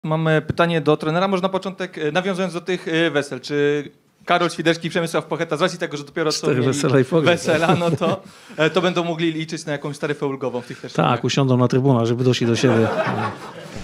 Mam pytanie do trenera, może na początek, nawiązując do tych wesel, czy Karol Świderski i Przemysław Pocheta, z racji tego, że dopiero co mieli wesela, no to będą mogli liczyć na jakąś taryfę ulgową w tych też. Tak, usiądą na trybunach, żeby doszli do siebie.